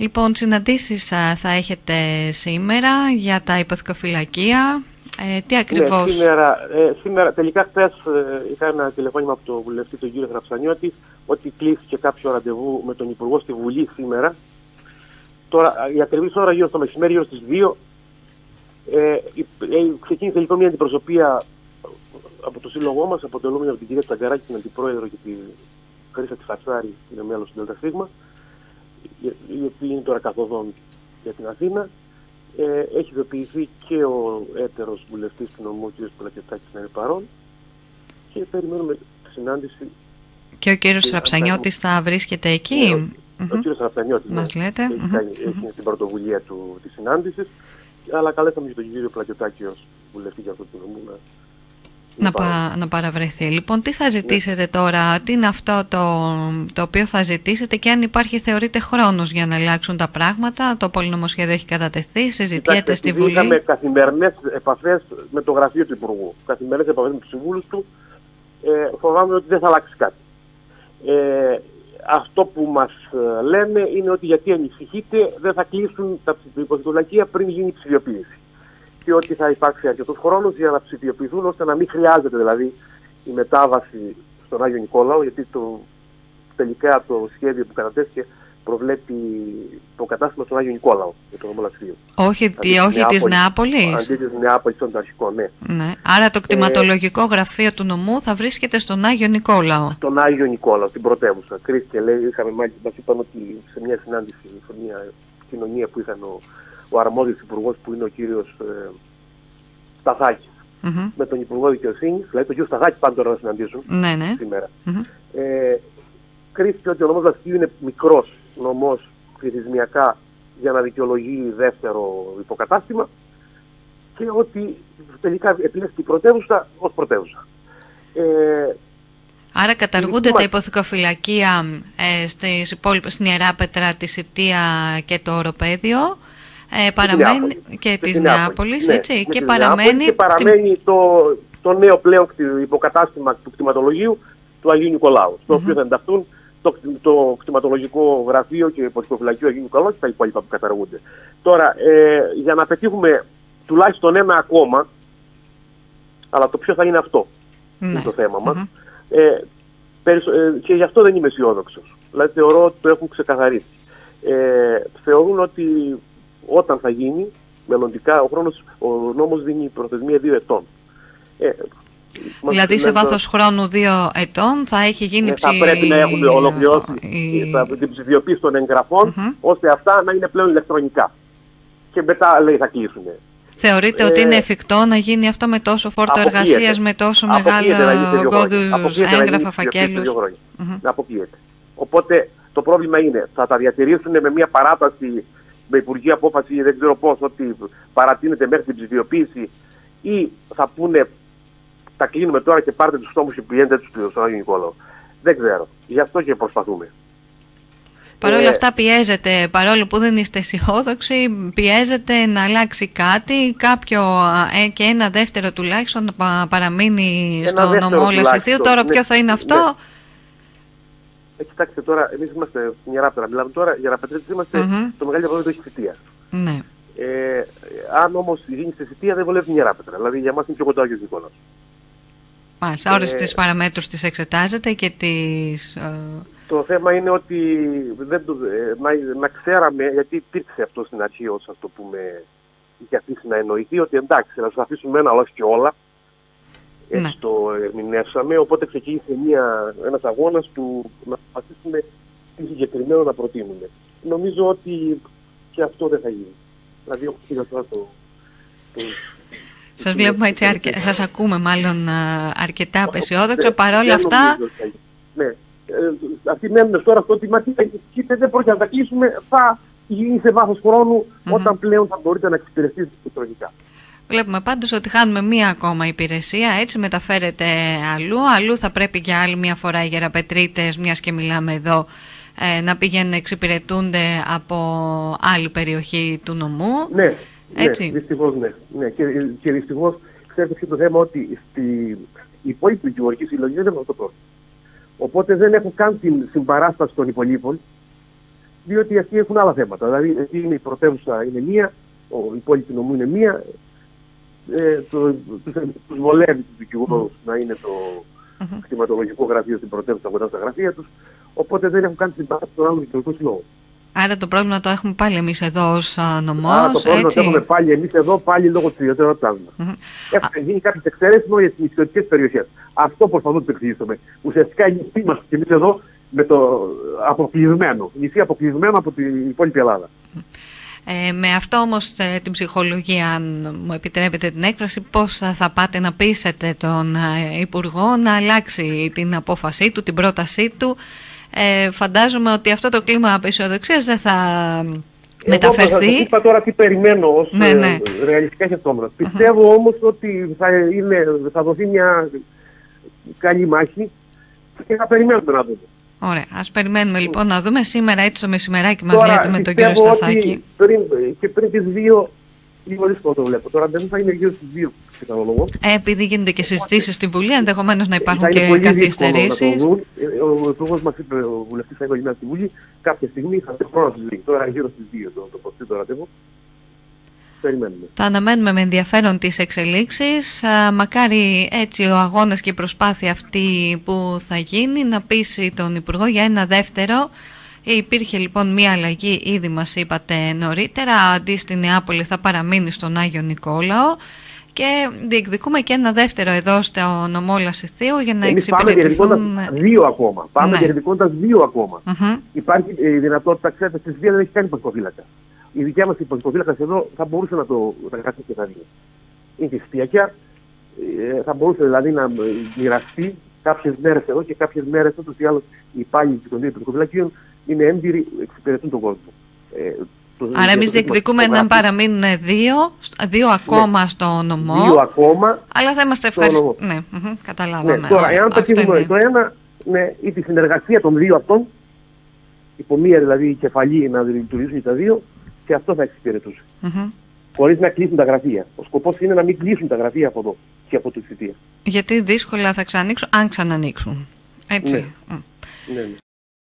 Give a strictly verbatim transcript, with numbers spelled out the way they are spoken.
Λοιπόν, συναντήσεις θα έχετε σήμερα για τα υποθηκοφυλακεία. Ε, τι ακριβώς? Ναι, σήμερα, ε, σήμερα, τελικά χθες ε, είχα ένα τηλεφώνημα από τον βουλευτή, τον κύριο Γραψανιώτη, ότι κλείστηκε κάποιο ραντεβού με τον Υπουργό στη Βουλή σήμερα. Τώρα, η ακριβής ώρα γύρω στο μεσημέρι, γύρω στις δύο, ε, ε, ξεκίνησε λοιπόν μια αντιπροσωπεία από το σύλλογό μας, αποτελούμενη από την κυρία Τσαγκαράκη, την Αντιπρόεδρο, και την Χρύσα Τσιφατσάρη, που είναι μέλος του ΔΣ, η οποία είναι τώρα καθοδόν για την Αθήνα. Ε, έχει ειδοποιηθεί και ο έτερος βουλευτής του νομού, ο κ. Πλακετάκης, να είναι παρόν, και περιμένουμε τη συνάντηση. Και ο κύριος Ραψανιώτης θα βρίσκεται εκεί? Ναι, ο, mm-hmm. ο κύριος Ραψανιώτης μας ναι, λέτε. έχει, Mm-hmm. κάνει, έχει mm-hmm. την πρωτοβουλία του, της συνάντησης, αλλά καλέσαμε και τον κύριο Πλακετάκη ως βουλευτή για αυτό το νομού να, να, πα, να παραβρεθεί. Λοιπόν, τι θα ζητήσετε ναι. τώρα, τι είναι αυτό το, το οποίο θα ζητήσετε, και αν υπάρχει, θεωρείτε, χρόνος για να αλλάξουν τα πράγματα? Το πολυνομοσχέδιο έχει κατατεθεί, συζητιέται στη Βουλή. Είχαμε καθημερινές επαφές με το γραφείο του Υπουργού, καθημερινές επαφές με τους συμβούλους του. Ε, φοβάμαι ότι δεν θα αλλάξει κάτι. Ε, αυτό που μας λένε είναι ότι γιατί ανησυχείτε, δεν θα κλείσουν τα υποθηκοφυλακεία πριν γίνει η ψηφιοποίηση. Και ότι θα υπάρξει αρκετός χρόνος για να ψηφιοποιηθούν, ώστε να μην χρειάζεται δηλαδή η μετάβαση στον Άγιο Νικόλαο, γιατί το, τελικά το σχέδιο που κατατέθηκε προβλέπει το κατάστημα στον Άγιο Νικόλαο για το νομολαξείο. Όχι, τι, όχι της Νεάπολης. Αντί της Νεάπολης, στον αρχικό, ναι. ναι. Άρα το κτηματολογικό ε, γραφείο του νομού θα βρίσκεται στον Άγιο Νικόλαο. Στον Άγιο Νικόλαο, στην πρωτεύουσα. Κρίστηκε, λέει, είχαμε μάλιστα, μας είπαν ότι σε μια συνάντηση, σε μια κοινωνία που είχαν ο, ο αρμόδιος υπουργός, που είναι ο κύριος ε, Σταθάκης, mm-hmm. με τον Υπουργό Δικαιοσύνης, δηλαδή τον κύριο Σταθάκη πάνε τώρα να συναντήσουν ναι, ναι. σήμερα. Mm-hmm. Ε, κρίθηκε ότι ο νομός Δασκίου είναι μικρός νομός πληθυσμιακά για να δικαιολογεί δεύτερο υποκατάστημα, και ότι τελικά επιλέχθηκε η πρωτεύουσα ως πρωτεύουσα. Ε, Άρα καταργούνται τα υποθηκοφυλακεία ε, στις υπόλοιπες, στην Ιεράπετρα, τη Σιτία και το Οροπέδιο, ε, παραμένει και της Νεάπολης, ναι, έτσι, και παραμένει, και παραμένει το, το νέο πλέον υποκατάστημα του κτηματολογίου του Αγίου Νικολάου, στο mm-hmm. οποίο θα ενταχθούν το, το κτηματολογικό γραφείο και υποθηκοφυλακείο Αγίου Νικολάου και τα υπόλοιπα που καταργούνται. Τώρα, ε, για να πετύχουμε τουλάχιστον ένα ακόμα, αλλά το ποιο θα είναι αυτό, mm-hmm. είναι το θέμα μας, mm-hmm. ε, περισ, ε, και γι' αυτό δεν είμαι αισιόδοξος. Δηλαδή θεωρώ ότι το έχουν ξεκαθαρίσει. Ε, θεωρούν ότι όταν θα γίνει μελλοντικά, ο, χρόνος, ο νόμος δίνει προθεσμία δύο ετών. Ε, δηλαδή σε βάθος χρόνου δύο ετών θα έχει γίνει ναι, ψη... θα πρέπει να έχουν ολοκληρώσει η... την ψηφιοποίηση των εγγραφών, mm-hmm. ώστε αυτά να είναι πλέον ηλεκτρονικά. Και μετά, λέει, θα κλείσουν. Θεωρείτε ε, ότι είναι εφικτό να γίνει αυτό με τόσο φόρτο εργασίας, με τόσο μεγάλο ογκώδου έγγραφα, φακέλους? Mm-hmm. Αποκλείεται. Οπότε το πρόβλημα είναι, θα τα διατηρήσουν με μια παράταση, με υπουργική απόφαση, δεν ξέρω πώς, ότι παρατείνεται μέχρι την ψηφιοποίηση, ή θα πούνε τα κλείνουμε τώρα και πάρτε τους τόμους και πηγαίνετε τους στον Άγιο Νικόλαο. Δεν ξέρω. Γι' αυτό και προσπαθούμε. Παρ' όλα ε, αυτά πιέζεται, παρόλο που δεν είστε αισιόδοξοι, πιέζεται να αλλάξει κάτι, κάποιο ε, και ένα δεύτερο τουλάχιστον να παραμείνει στο νομό Λασιθίου. Τώρα ποιο θα είναι αυτό? Ναι. Ε, κοιτάξτε τώρα, εμείς είμαστε στην Ιεράπετρα. Μιλάμε τώρα, για Ιεραπετρίτες είμαστε mm-hmm. το μεγάλο πρόβλημα έχει θητεία. Ναι. Ε, αν όμως γίνει στη θητεία δεν βολεύει την Ιεράπετρα. Δηλαδή για μας είναι πιο κοντά ο Άγιος Νικόλαος. Μάλιστα, όλες ε, τις παραμέτρους τις εξετάζετε και τις... Uh... Το θέμα είναι ότι δεν το, ε, να, να ξέραμε, γιατί υπήρξε αυτό στην αρχή, όσο ας το πούμε, είχε αφήσει να εννοηθεί, ότι εντάξει, να σας αφήσουμε ένα, αλλά όχι και όλα. Έτσι ναι. το ερμηνεύσαμε, οπότε ξεκίνησε μια, ένας αγώνας του να αφήσουμε τι συγκεκριμένο να προτείνουμε. Νομίζω ότι και αυτό δεν θα γίνει. Δηλαδή, όχι για τώρα το... το σας βλέπουμε έτσι, αρκε... σας ακούμε μάλλον αρκετά απεσιόδοξα, παρόλα αυτά... Ναι. Αυτοί μένουν τώρα στο ότι μα κοίτα, δεν πρόκειται να τα κλείσουμε, θα γίνει σε βάθος χρόνου mm-hmm. όταν πλέον θα μπορείτε να εξυπηρετήσετε ηλεκτρονικά. Βλέπουμε πάντως ότι χάνουμε μία ακόμα υπηρεσία, έτσι μεταφέρεται αλλού. Αλλού θα πρέπει για άλλη μία φορά οι Γεραπετρίτες, μιας και μιλάμε εδώ, ε, να πηγαίνουν να εξυπηρετούνται από άλλη περιοχή του νομού. Ναι, έτσι. ναι δυστυχώς ναι. ναι. Και, και δυστυχώς ξέρετε ποιο το θέμα, ότι στη υπόλοιπη δικηγορική συλλογή δεν έχουμε αυτό το πρόβλημα. Οπότε δεν έχω καν την συμπαράσταση των υπολείπων διότι αυτοί έχουν άλλα θέματα. Δηλαδή, εκεί είναι η πρωτεύουσα είναι μία, η πόλη του νομού είναι μία, ε, το, τους, τους βολεύει τους δικηγόρους mm. να είναι το mm-hmm. κτηματολογικό γραφείο στην πρωτεύουσα κοντά στα γραφεία τους, οπότε δεν έχουν κάνει συμπάθεια στον άλλο δικαιωτικό σύλλογο. Άρα το πρόβλημα το έχουμε πάλι εμείς εδώ ως νομός. Άρα το πρόβλημα έτσι. το έχουμε πάλι εμείς εδώ, πάλι λόγω της ιδιαιτερότητάς μας. Mm-hmm. Έχουν γίνει κάποιες εξαιρέσεις μόνο για τις νησιωτικές περιοχές. Αυτό προσπαθούμε να το εξηγήσουμε. Ουσιαστικά η νησί μας και εμείς εδώ με το αποκλεισμένο. Νησί αποκλεισμένο από την υπόλοιπη Ελλάδα. Ε, με αυτό όμως ε, την ψυχολογία, αν μου επιτρέπετε την έκφραση, πώς θα πάτε να πείσετε τον ε, Υπουργό να αλλάξει την απόφασή του, την πρότασή του. Ε, φαντάζομαι ότι αυτό το κλίμα απαισιοδοξίας δεν θα εγώ μεταφερθεί. Εγώ θα είπα τώρα τι περιμένω ως ναι, ναι. Ε, ρεαλιστικά χερτόμερα. Uh-huh. Πιστεύω όμως ότι θα, είναι, θα δοθεί μια καλή μάχη και θα περιμένουμε να δούμε. Ωραία. Ας περιμένουμε λοιπόν να δούμε σήμερα έτσι το μεσημεράκι μας λέτε με τον κύριο Σταθάκη. Πριν, και πριν τις δύο, λίγο δύσκολο το βλέπω. Τώρα δεν θα είναι γύρω στις δύο πιθανολογώ. Ε, επειδή γίνονται και συζητήσεις στην Βουλή, ενδεχομένως να υπάρχουν και καθυστερήσεις. Ο υπουργός μας είπε, ο βουλευτής θα είναι στη Βουλή, κάποια στιγμή θα το χρόνο στις δύο. Τώρα γύρω στις δύο το, το ποστή το ραντεβού. Περιμένουμε. Θα αναμένουμε με ενδιαφέρον τις εξελίξεις. Α, μακάρι έτσι ο αγώνας και η προσπάθεια αυτή που θα γίνει να πείσει τον Υπουργό για ένα δεύτερο. Υπήρχε λοιπόν μία αλλαγή, ήδη μας είπατε νωρίτερα, αντί στη Νεάπολη θα παραμείνει στον Άγιο Νικόλαο και διεκδικούμε και ένα δεύτερο εδώ στο νομό Λασιθίου για να Εμείς εξυπηρετηθούν... πάμε διεκδικώντας δύο ακόμα. Πάμε ναι. διεκδικώντας δύο ακόμα. Mm-hmm. Υπάρχει η δυνατότητα, ξέρετε, στις δύο δεν έχει κάνει υποθηκοφύλακα. Η δικιά μας υποθηκοφύλακας εδώ θα μπορούσε να το εργαστεί και θα δει. Είναι και σπιακιά, ε, θα μπορούσε δηλαδή να μοιραστεί κάποιες μέρες εδώ και κάποιες μέρες ούτως ή άλλως οι υπάλληλοι των δύο υποθηκοφυλακίων είναι έμπειροι, εξυπηρετούν τον κόσμο. Ε, το, Άρα εμείς διεκδικούμε να παραμείνουν δύο, δύο ακόμα ναι. στο νομό. Δύο ακόμα. Αλλά θα είμαστε ευχαριστημένοι. Ναι, mm-hmm, καταλάβαμε. Ναι, τώρα, εάν πετύχουμε είναι... το ένα, ναι, ή τη συνεργασία των δύο αυτών, υπό μία δηλαδή κεφαλή να λειτουργήσουν τα δύο, και αυτό θα εξυπηρετούσε. Mm-hmm. Χωρίς να κλείσουν τα γραφεία. Ο σκοπός είναι να μην κλείσουν τα γραφεία από εδώ και από τη θητεία. Γιατί δύσκολα θα ξανανοίξουν, αν ξανανοίξουν. Έτσι. Ναι. Mm. Ναι, ναι.